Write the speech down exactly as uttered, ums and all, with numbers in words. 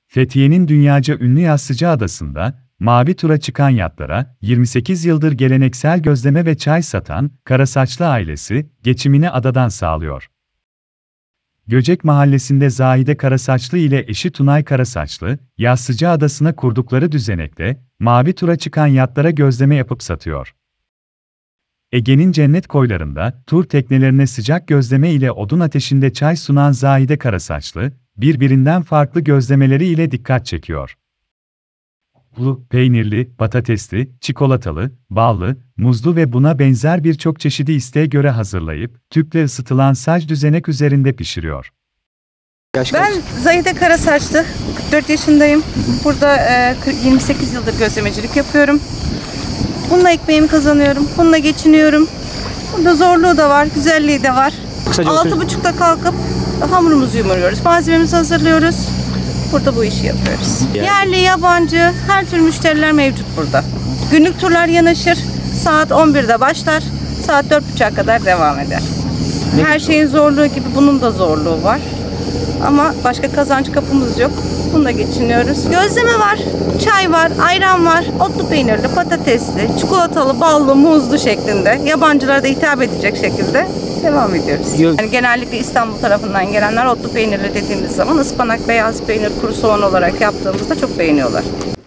Fethiye'nin dünyaca ünlü Yassıcaadası'nda, mavi tura çıkan yatlara, yirmi sekiz yıldır geleneksel gözleme ve çay satan, Karasaçlı ailesi, geçimini adadan sağlıyor. Göcek Mahallesi'nde Zahide Karasaçlı ile eşi Tunay Karasaçlı, Yassıcaadası'na kurdukları düzenekte, mavi tura çıkan yatlara gözleme yapıp satıyor. Ege'nin cennet koylarında, tur teknelerine sıcak gözleme ile odun ateşinde çay sunan Zahide Karasaçlı, birbirinden farklı gözlemeleri ile dikkat çekiyor. Bu, peynirli, patatesli, çikolatalı, ballı, muzlu ve buna benzer birçok çeşidi isteğe göre hazırlayıp, tüple ısıtılan saç düzenek üzerinde pişiriyor. Ben Zahide Karasaçlı, kırk dört yaşındayım. Burada e, yirmi sekiz yıldır gözlemecilik yapıyorum. Bununla ekmeğimi kazanıyorum, bununla geçiniyorum. Burada zorluğu da var, güzelliği de var. Altı buçukta kalkıp hamurumuzu yumuruyoruz, malzememizi hazırlıyoruz. Burada bu işi yapıyoruz. Yani. Yerli, yabancı, her tür müşteriler mevcut burada. Günlük turlar yanaşır, saat on birde başlar, saat dört buçuğa kadar devam eder. Ne her şeyin zorluğu gibi bunun da zorluğu var. Ama başka kazanç kapımız yok. Bununla geçiniyoruz. Gözleme var, çay var, ayran var, otlu peynirli, patatesli, çikolatalı, ballı, muzlu şeklinde. Yabancılara da hitap edecek şekilde devam ediyoruz. Yani genellikle İstanbul tarafından gelenler otlu peynirli dediğimiz zaman ıspanak, beyaz peynir, kuru soğan olarak yaptığımızda çok beğeniyorlar.